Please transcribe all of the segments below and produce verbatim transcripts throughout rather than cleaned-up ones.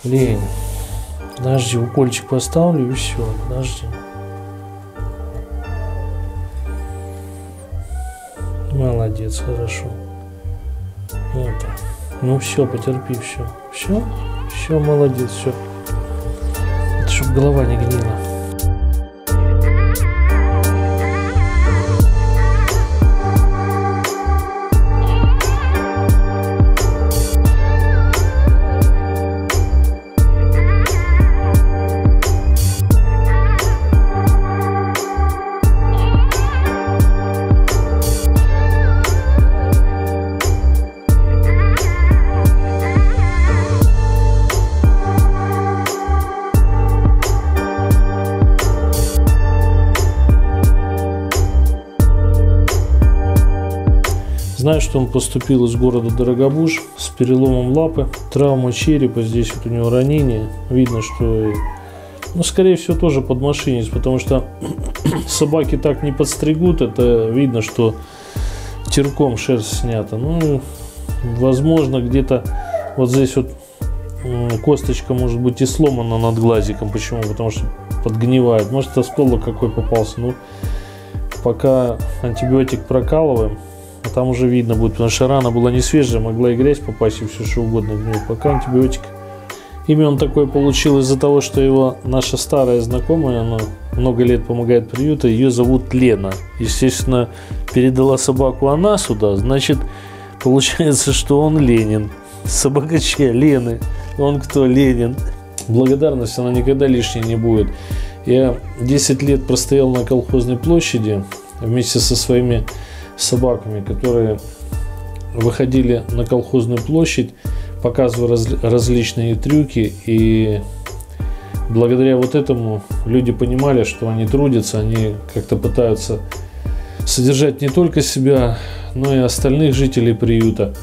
Лень. Подожди, укольчик поставлю и все. Подожди. Молодец, хорошо. Это. Ну все, потерпи, все. Все? Все, молодец, все. Это чтоб голова не гнила. Знаю, что он поступил из города Дорогобуж с переломом лапы, травма черепа, здесь вот у него ранение. Видно, что, ну, скорее всего, тоже подмошенец, потому что собаки так не подстригут. Это видно, что терком шерсть снята. Ну, возможно, где-то вот здесь вот косточка может быть и сломана над глазиком. Почему? Потому что подгнивает. Может, осколок какой попался. Ну, пока антибиотик прокалываем. А там уже видно будет, потому что рана была не свежая, могла и грязь попасть, и все что угодно. Ну, пока антибиотик. Имя он такое получил из-за того, что его наша старая знакомая, она много лет помогает приюту, ее зовут Лена. Естественно, передала собаку она сюда, значит, получается, что он Ленин. Собака чья? Лены. Он кто? Ленин. Благодарность, она никогда лишней не будет. Я десять лет простоял на колхозной площади вместе со своими собаками, которые выходили на колхозную площадь, показывая раз, различные трюки, и благодаря вот этому люди понимали, что они трудятся, они как-то пытаются содержать не только себя, но и остальных жителей приюта.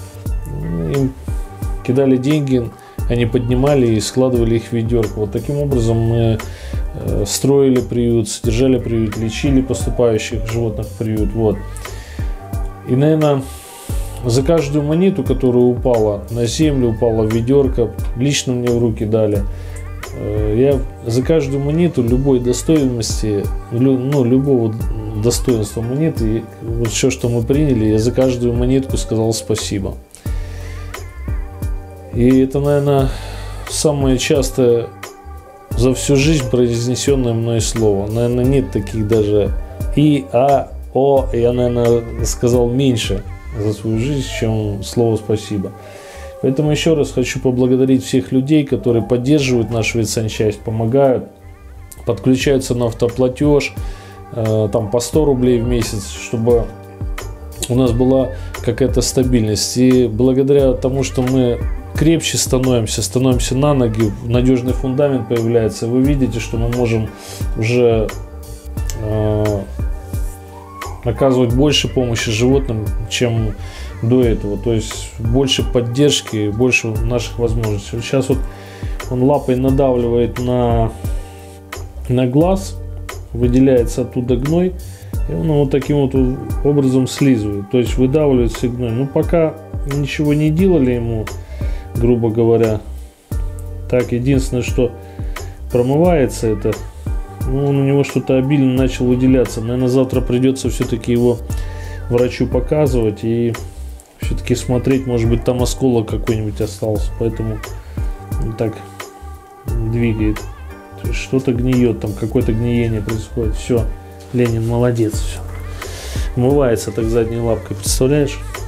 Им кидали деньги, они поднимали и складывали их в ведерко. Вот таким образом мы строили приют, содержали приют, лечили поступающих животных в приют. Вот. И, наверное, за каждую монету, которая упала на землю, упала в ведерко, лично мне в руки дали, я за каждую монету любой достоинности, ну, любого достоинства монеты, вот все, что мы приняли, я за каждую монетку сказал спасибо. И это, наверное, самое частое за всю жизнь произнесенное мной слово. Наверное, нет таких даже и, а, о, я, наверное, сказал меньше за свою жизнь, чем слово спасибо. Поэтому еще раз хочу поблагодарить всех людей, которые поддерживают нашу ветсанчасть, помогают, подключаются на автоплатеж, э, там по сто рублей в месяц, чтобы у нас была какая-то стабильность. И благодаря тому, что мы крепче становимся, становимся на ноги, надежный фундамент появляется, вы видите, что мы можем уже э, оказывать больше помощи животным, чем до этого. То есть больше поддержки, больше наших возможностей. Вот сейчас вот он лапой надавливает на, на глаз, выделяется оттуда гной, и он вот таким вот образом слизывает. То есть выдавливает все гной. Ну, пока ничего не делали ему, грубо говоря. Так, единственное, что промывается это. Ну, он, у него что-то обильно начал выделяться. Наверное, завтра придется все-таки его врачу показывать и все-таки смотреть, может быть, там осколок какой-нибудь остался. Поэтому он так двигает. То есть что-то гниет, там какое-то гниение происходит. Все, Ленин молодец. Все. Умывается так задней лапкой, представляешь?